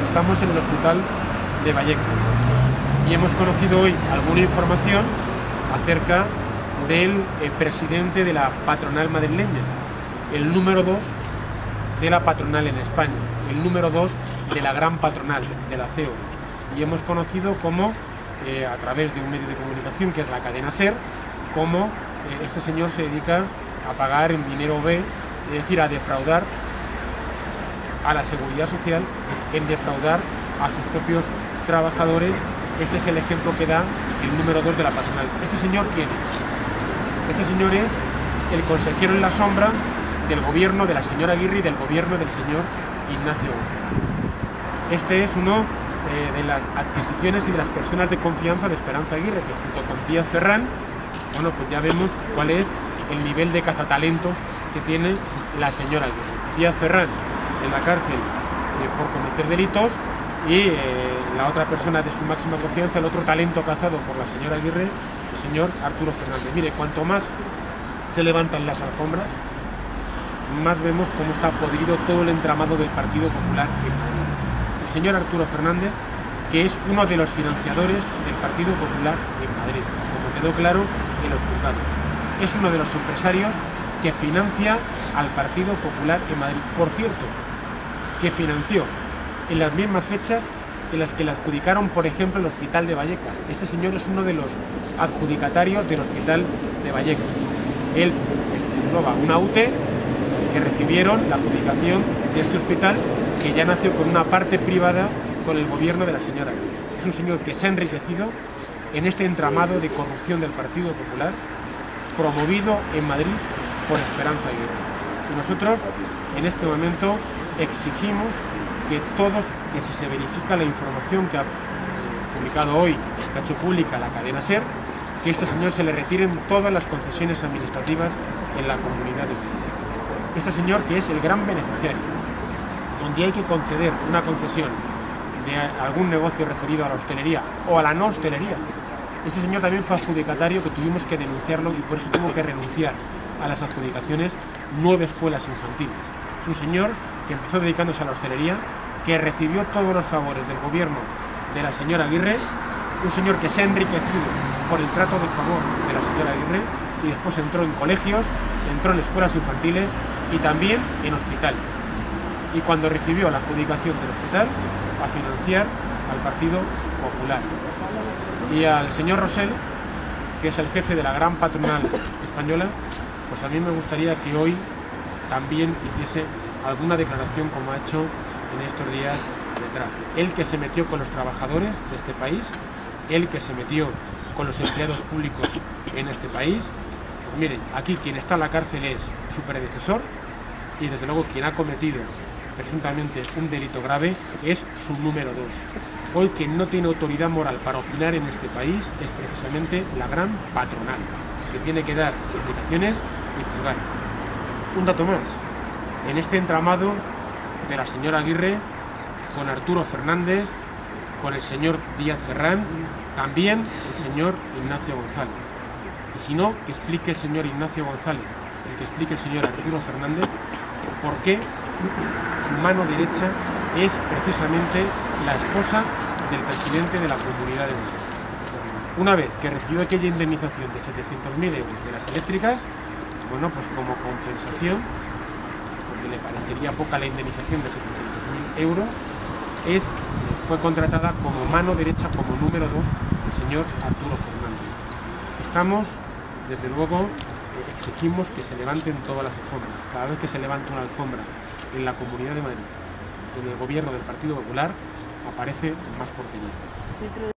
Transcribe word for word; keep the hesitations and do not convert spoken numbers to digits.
Estamos en el hospital de Vallecas y hemos conocido hoy alguna información acerca del eh, presidente de la patronal madrileña, el número dos de la patronal en España, el número dos de la gran patronal, de la C E O. Y hemos conocido cómo, eh, a través de un medio de comunicación que es la cadena SER, cómo eh, este señor se dedica a pagar en dinero B, es decir, a defraudar a la seguridad social, en defraudar a sus propios trabajadores. Ese es el ejemplo que da el número dos de la patronal. ¿Este señor quién es? Este señor es el consejero en la sombra del gobierno de la señora Aguirre y del gobierno del señor Ignacio González. Este es uno eh, de las adquisiciones y de las personas de confianza de Esperanza Aguirre, que junto con Díaz Ferrán, bueno, pues ya vemos cuál es el nivel de cazatalentos que tiene la señora Aguirre. Díaz Ferrán en la cárcel eh, por cometer delitos y eh, la otra persona de su máxima confianza, el otro talento cazado por la señora Aguirre, el señor Arturo Fernández. Mire, cuanto más se levantan las alfombras, más vemos cómo está podrido todo el entramado del Partido Popular en Madrid. El señor Arturo Fernández, que es uno de los financiadores del Partido Popular en Madrid, como quedó claro en los juzgados. Es uno de los empresarios que financia al Partido Popular en Madrid. Por cierto, que financió en las mismas fechas en las que le adjudicaron, por ejemplo, el Hospital de Vallecas. Este señor es uno de los adjudicatarios del Hospital de Vallecas. Él engloba una U T E que recibieron la adjudicación de este hospital, que ya nació con una parte privada con el gobierno de la señora Aguirre. Es un señor que se ha enriquecido en este entramado de corrupción del Partido Popular, promovido en Madrid por Esperanza Aguirre. Y nosotros, en este momento, exigimos que todos, que si se verifica la información que ha publicado hoy, que ha hecho pública la cadena SER, que a este señor se le retiren todas las concesiones administrativas en la Comunidad de Madrid. Este señor, que es el gran beneficiario, donde hay que conceder una concesión de algún negocio referido a la hostelería o a la no hostelería, ese señor también fue adjudicatario, que tuvimos que denunciarlo y por eso tuvo que renunciar a las adjudicaciones nueve escuelas infantiles. Es un señor que empezó dedicándose a la hostelería, que recibió todos los favores del gobierno de la señora Aguirre, un señor que se ha enriquecido por el trato de favor de la señora Aguirre y después entró en colegios, entró en escuelas infantiles y también en hospitales. Y cuando recibió la adjudicación del hospital, a financiar al Partido Popular. Y al señor Rosell, que es el jefe de la gran patronal española, pues a mí me gustaría que hoy también hiciese alguna declaración como ha hecho en estos días detrás. Él, que se metió con los trabajadores de este país, él que se metió con los empleados públicos en este país. Pues miren, aquí quien está en la cárcel es su predecesor y desde luego quien ha cometido presuntamente un delito grave es su número dos. Hoy quien no tiene autoridad moral para opinar en este país es precisamente la gran patronal, que tiene que dar explicaciones y juzgar. Un dato más, en este entramado de la señora Aguirre, con Arturo Fernández, con el señor Díaz Ferrán, también el señor Ignacio González. Y si no, que explique el señor Ignacio González, el que explique el señor Arturo Fernández, por qué su mano derecha es precisamente la esposa del presidente de la Comunidad de Madrid. Una vez que recibió aquella indemnización de setecientos mil euros de las eléctricas, bueno, pues como compensación, porque le parecería poca la indemnización de setecientos mil euros, es, fue contratada como mano derecha, como número dos, el señor Arturo Fernández. Estamos, desde luego, exigimos que se levanten todas las alfombras. Cada vez que se levanta una alfombra en la Comunidad de Madrid, en el gobierno del Partido Popular, aparece más porquería.